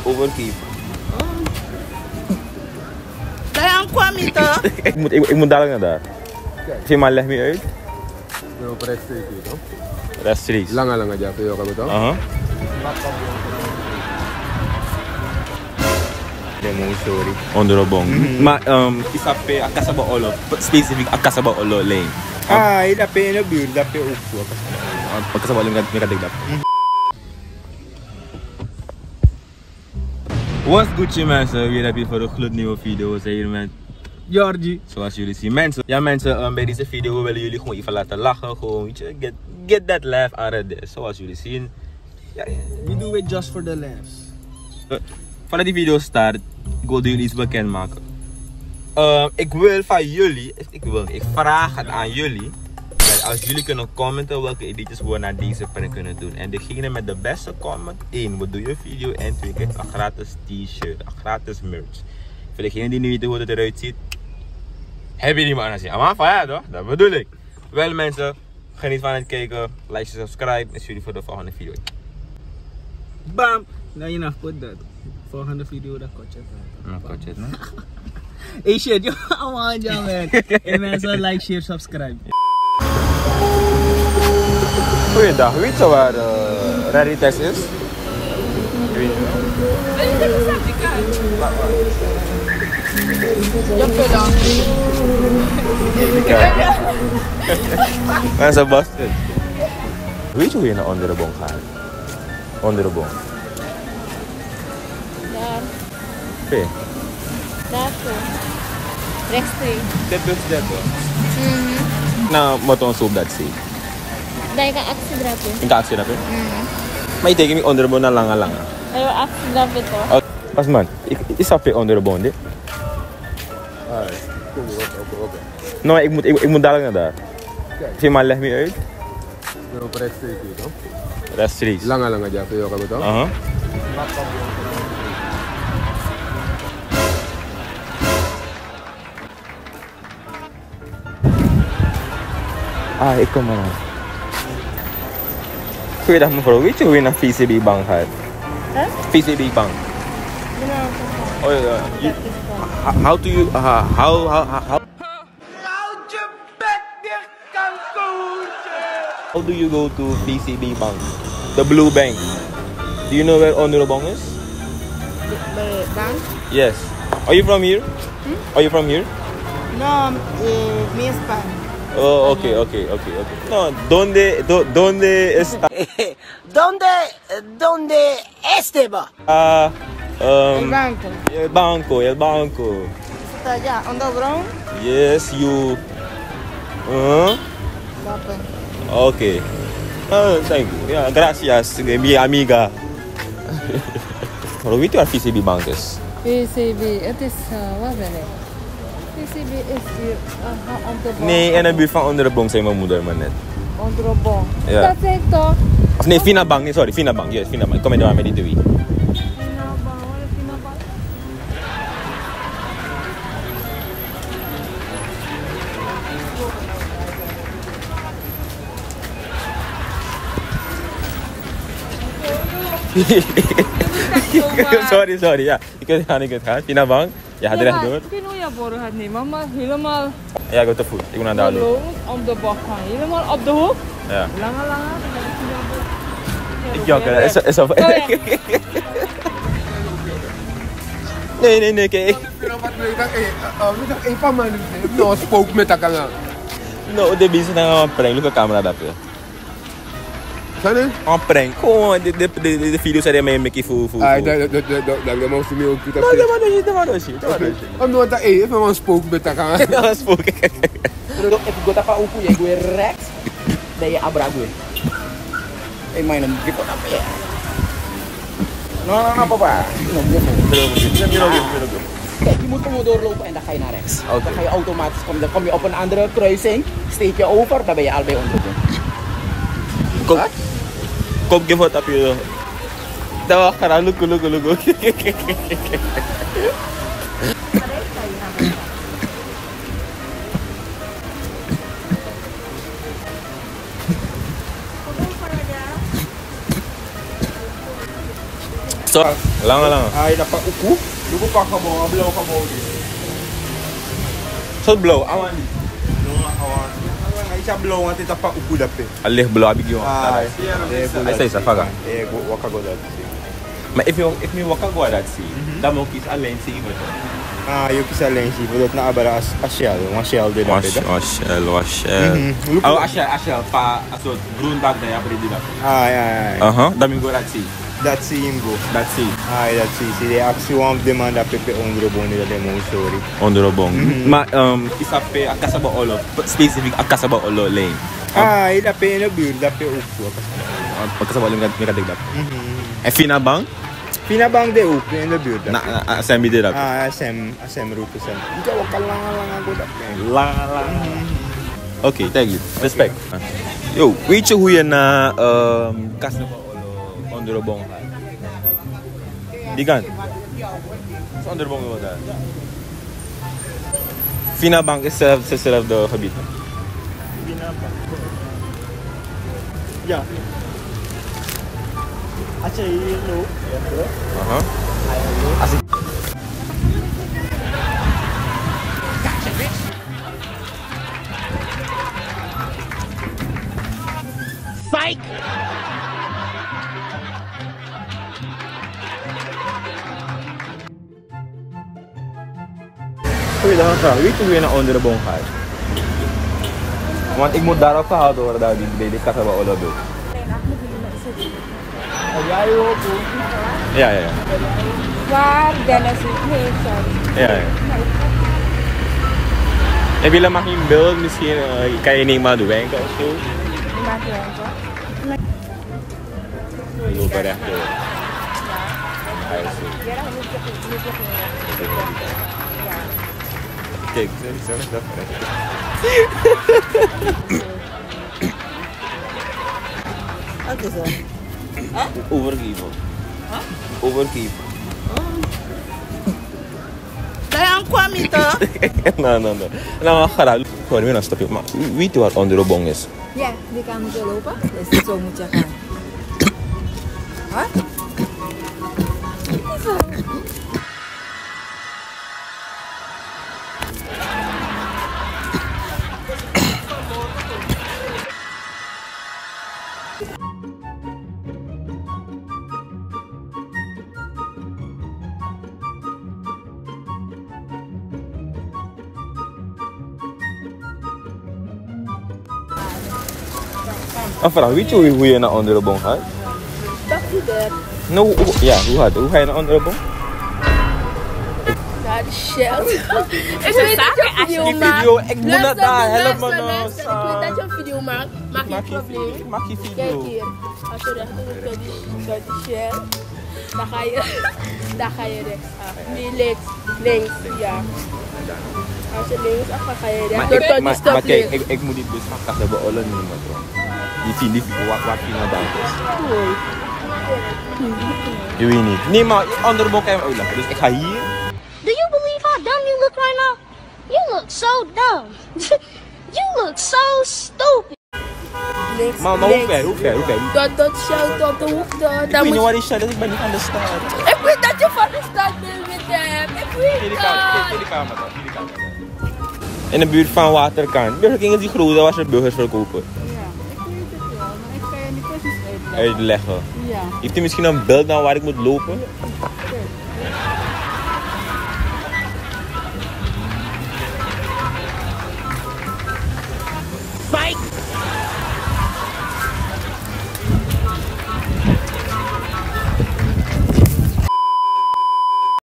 overgeven. Dan kwam je toch? ik moet dadelijk naar daar. Zie maar, leg me uit. No, rechtstreeks toch? Rechtstreeks. Lange ja, veel kan het toch? Sorry. Onder de bong. Maar isape akasaba olo, specifiek akasaba olo lane. Ah, dat ben je in de buurt, dat ben je ook zo. Akasaba olo mereka dik dat. What's good mensen, weer heb je voor een gloednieuwe video. We zijn hier met Georgie, zoals jullie zien. Mensen, ja mensen, bij deze video willen jullie gewoon even laten lachen. Gewoon, weet je, get that laugh out of this. Zoals jullie zien. Ja, We do it just for the laughs. Voordat die video start, ik wil jullie iets bekendmaken. Ik wil van jullie, ik vraag het aan jullie. Dat als jullie kunnen commenten welke edities we naar deze pen kunnen doen. En degene met de beste comment, 1, we doen een video en 2 krijgt een gratis t-shirt, een gratis merch. Voor degene die niet weten hoe het eruit ziet, heb je die maar aan zien. Maar van ja toch, dat bedoel ik. Wel mensen, geniet van het kijken, like, subscribe en zie jullie voor de volgende video. Bam! Nou je nog put dat. Volgende video dat kotje. Kotje, no? Hey shit, yo, man, man. Hey mensen, like, share, subscribe. Goeiedag, weet je waar Raritex is? Mensen, Boston. Weet je hoe je naar onder de boom gaat? Onder de boom. Daar. Oké. Daar zo. Rechtstreeks. Dit dus. Nou, wat ons op dat zie. Dan je kan actie drapen. Ik kan actie drapen? Maar je tekent niet onder de boom naar lange. Ayo actie drapen toch? Pas man, ik snap je onder de boom dit. Oké. Nou, ik moet dadelijk naar daar. Zie maar, leg me uit. No, rechtstreeks toch? Rechtstreeks. Lange ja, veel kan het toch? Ik kom maar. Goeiedag mevrouw, weet je hoe je naar VCB Bank gaat? Huh? VCB Bank. Oh ja. How do you, how? How do you go to VCB Bank? The blue bank. Do you know where Onderbong is? The bank? Yes. Are you from here? Are you from here? No, mi Spain. Oh, okay. No, ¿dónde está? ¿Dónde estaba? El banco. El banco. Está allá, on the ground. Yes, you. Okay. Thank you. Yeah, gracias, mi amiga. Weet je waar VCB Bank is? VCB, het is, wat ben ik? VCB is hier, op de boom. Nee, in de buurt van onder de boom zei mijn moeder maar net. Onder de boom. Ja. Dat zeg ik toch? Of nee, Fina Bank, nee, sorry, Fina Bank. Yes, Fina Bank. Kom je daar met die twee. Fina Bank, wat is Fina Bank? Sorry, ja. Ik weet het gaan. Fina Bank. Ja, ga er echt door. Ik weet hoe je borrel gaat nemen, maar helemaal... Ja, ik ga te voet. Ik moet naar daar lopen. Op de bocht gaan. Helemaal op de hoek. Ja. Lange. Ik jok, is zo. Nee, kijk. Een van mijn no, spook met dat kan. No, de mensen gaan een prank. Look at camera dat je. Zijn er? Een prank. Gewoon, de video's zijn mee met je voel. Dat moest je me ook doen. Dat was shit. Omdat dat even een spook met dat kan. Ja, een spook. Pero if go tapa upu ya gue rex, daya abra gue. Mainan gitu apa ya? No, apa? Kijk, je moet gewoon doorlopen en dan ga je naar rechts. Dan ga je automatisch komen. Dan kom je op een andere kruising, steek je over, dan ben je al bij onder. Kom, give what up je. Dat was gaan, look. So, Lange. Ay, dapat uku. Lupa pa kabong, ablaw kabong. So blow, awan. Awan. Ay, siya blow nga dapat uku dapat. Alih blow abig yung. Ay, Ay, sa faga. Waka go dat. Maar if you waka go dat see, dan moet kies alleen see met. Eu quis alleen zien, dat na abara a shell, uma shell de dapat. Shell. Oh, a shell pa a soort groen dag daar abri di dat. Ai. Dan moet go dat see. Dat zie je go. Dat see. Ai, dat zie je. De actie van de man dat pepe onder boni dat demo sorry. Onder bong. Maar isape a kasaba olo, specific a kasaba olo lane. Ai, dat pe in de buurt, dat pe ook. A kasaba olo mi kadig dat. En fina bang? Fina bang de ook in de buurt. Na assembly de dat. Asem route sem. Ika waka lang go dat pe. Lang. Oké, thank you. Respect. Yo, weet je hoe je na kasaba olo onder bong gaat? Die kan. Onder bong wel daar. Fina Bank is hetzelfde gebied. Ja. Als je hier loopt, Als ik... Psych! Goeiedag, vraag. Weet je hoe je naar onder de boom gaat? Want ik moet daarop gehouden worden dat die kasaba olo doet. Ja. Waar Dennis is. Nee, sorry. Ja. Heb je mag in beeld misschien kan je niet maar de winkel of zo? Maak je winkel? Ik loop er recht door. Kijk, zo is dat Wat is dat? overgeven. Overgeven. Kaya ang kwami to? No. Nou, ga daar. Gewoon weer een stapje. Maar weet je waar onder de bong is? Ja, die kan moet je lopen. Dus zo moet je gaan. Wat? Vraag, weet je hoe je naar onder de boom gaat? Dat is het. Nou, hoe ga je naar onder de boom? Naar de shell. Is het zaken als je Die video, ik moet naar daar, help me nou. Ik weet dat je een video maakt, maak geen probleem. Maak je Kijk video. hier, als je recht doet door die shell, dan ga je rechts af. Nee, links, ja. Als je links af gaat, ga je rechts door tot die Maar kijk, stoplicht. ik moet die bus van Kassa beolen nemen, bro. Die video, wat je naar daar is. Je weet niet. Nee, maar onder de boom kan je hem uitleggen. Dus ik ga hier. Do you believe how dumb you look right now? You look so dumb. You look so stupid. Links, Maar hoe ver? Tot shell, tot de hoek. Ik weet niet waar die shell is, ik ben niet van de stad. Ik weet dat je van de stad bent met hem. Ik weet Hier dat. die kamer dan. In de buurt van Waterkant. Burger King is die grote, waar ze burgers verkopen. Ja, ik weet het wel, maar ik kan je niet precies Uitleggen. Ja. Heeft hij misschien een beeld naar waar ik moet lopen? Psych!